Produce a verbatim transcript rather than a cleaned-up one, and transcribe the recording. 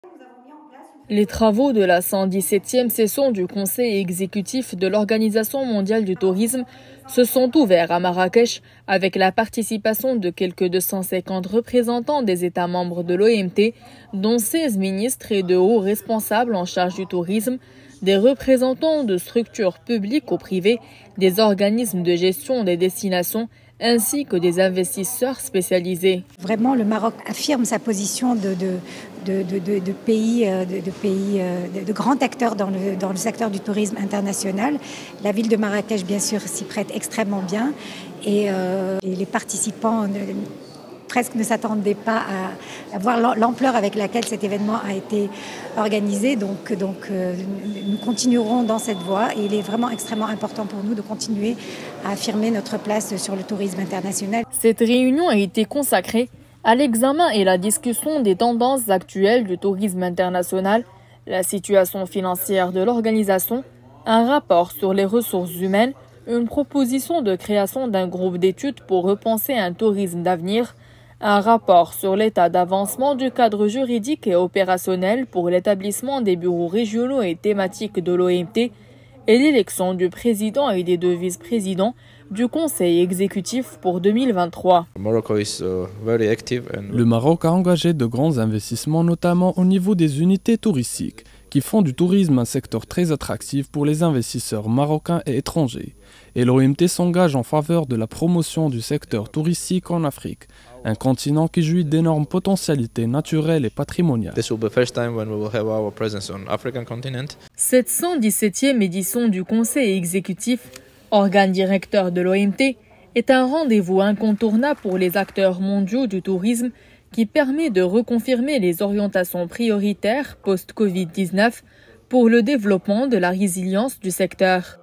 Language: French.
Les travaux de la cent dix-septième session du Conseil exécutif de l'Organisation mondiale du tourisme se sont ouverts à Marrakech avec la participation de quelques deux cent cinquante représentants des États membres de l'O M T, dont seize ministres et de hauts responsables en charge du tourisme, des représentants de structures publiques ou privées, des organismes de gestion des destinations, ainsi que des investisseurs spécialisés. Vraiment, le Maroc affirme sa position de, de, de, de, de, de pays, de, de, pays de, de grand acteur dans le, dans le secteur du tourisme international. La ville de Marrakech, bien sûr, s'y prête extrêmement bien et, euh, et les participants ne, presque ne s'attendaient pas à, à voir l'ampleur avec laquelle cet événement a été organisé. Donc, donc euh, nous continuerons dans cette voie et il est vraiment extrêmement important pour nous de continuer à affirmer notre place sur le tourisme international. Cette réunion a été consacrée à l'examen et la discussion des tendances actuelles du tourisme international, la situation financière de l'organisation, un rapport sur les ressources humaines, une proposition de création d'un groupe d'études pour repenser un tourisme d'avenir, un rapport sur l'état d'avancement du cadre juridique et opérationnel pour l'établissement des bureaux régionaux et thématiques de l'O M T et l'élection du président et des deux vice-présidents du Conseil exécutif pour deux mille vingt-trois. Le Maroc a engagé de grands investissements, notamment au niveau des unités touristiques, qui font du tourisme un secteur très attractif pour les investisseurs marocains et étrangers. Et l'O M T s'engage en faveur de la promotion du secteur touristique en Afrique, un continent qui jouit d'énormes potentialités naturelles et patrimoniales. Cette cent dix-septième édition du Conseil exécutif, organe directeur de l'O M T, est un rendez-vous incontournable pour les acteurs mondiaux du tourisme qui permet de reconfirmer les orientations prioritaires post-Covid dix-neuf pour le développement de la résilience du secteur.